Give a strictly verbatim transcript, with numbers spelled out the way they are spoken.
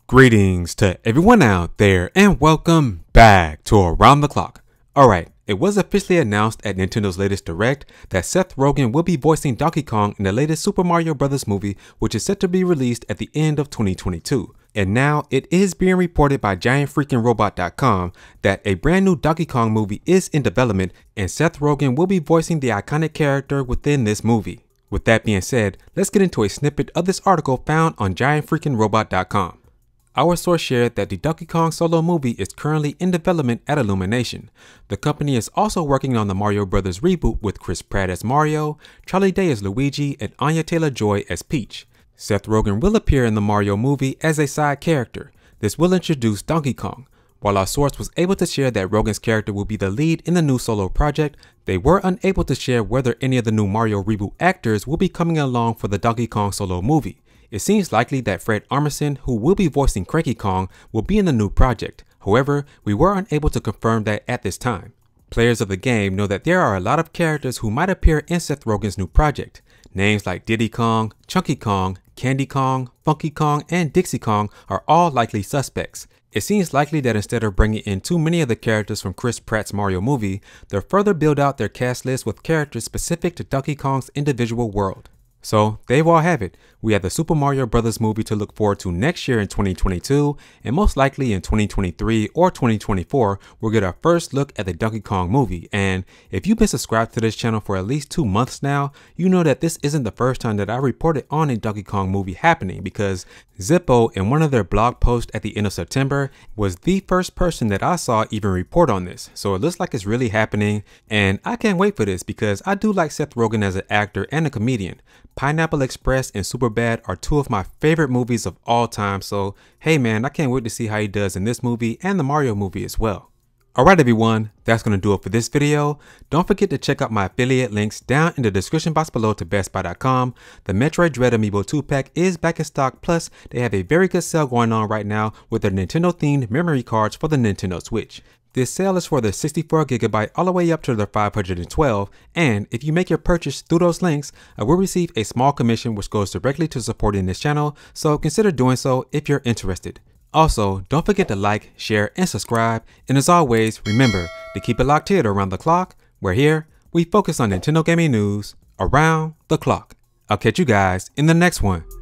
Greetings to everyone out there and welcome back to Around the Clock. Alright, it was officially announced at Nintendo's latest Direct that Seth Rogen will be voicing Donkey Kong in the latest Super Mario Bros. Movie, which is set to be released at the end of twenty twenty-two. And now it is being reported by Giant Freaking Robot dot com that a brand new Donkey Kong movie is in development and Seth Rogen will be voicing the iconic character within this movie. With that being said, let's get into a snippet of this article found on Giant Freaking Robot dot com. Our source shared that the Donkey Kong solo movie is currently in development at Illumination. The company is also working on the Mario Brothers reboot with Chris Pratt as Mario, Charlie Day as Luigi, and Anya Taylor-Joy as Peach. Seth Rogen will appear in the Mario movie as a side character. This will introduce Donkey Kong. While our source was able to share that Rogen's character will be the lead in the new solo project, they were unable to share whether any of the new Mario reboot actors will be coming along for the Donkey Kong solo movie. It seems likely that Fred Armisen, who will be voicing Cranky Kong, will be in the new project. However, we were unable to confirm that at this time. Players of the game know that there are a lot of characters who might appear in Seth Rogen's new project. Names like Diddy Kong, Chunky Kong, Candy Kong, Funky Kong, and Dixie Kong are all likely suspects. It seems likely that instead of bringing in too many of the characters from Chris Pratt's Mario movie, they'll further build out their cast list with characters specific to Donkey Kong's individual world. So there you all have it. We have the Super Mario Bros. Movie to look forward to next year in twenty twenty-two, and most likely in twenty twenty-three or twenty twenty-four, we'll get our first look at the Donkey Kong movie. And if you've been subscribed to this channel for at least two months now, you know that this isn't the first time that I reported on a Donkey Kong movie happening, because Zippo, in one of their blog posts at the end of September, was the first person that I saw even report on this. So it looks like it's really happening, and I can't wait for this because I do like Seth Rogen as an actor and a comedian. Pineapple Express and Superbad are two of my favorite movies of all time, so hey man, I can't wait to see how he does in this movie and the Mario movie as well. Alright everyone, that's going to do it for this video. Don't forget to check out my affiliate links down in the description box below to Best Buy dot com. The Metroid Dread Amiibo two pack is back in stock, plus they have a very good sale going on right now with their Nintendo themed memory cards for the Nintendo Switch. This sale is for the sixty-four gigabyte all the way up to the five hundred twelve, and if you make your purchase through those links, I will receive a small commission which goes directly to supporting this channel, so consider doing so if you're interested. Also, don't forget to like, share, and subscribe, and as always, remember to keep it locked here to Around the Clock, where here, we focus on Nintendo gaming news around the clock. I'll catch you guys in the next one.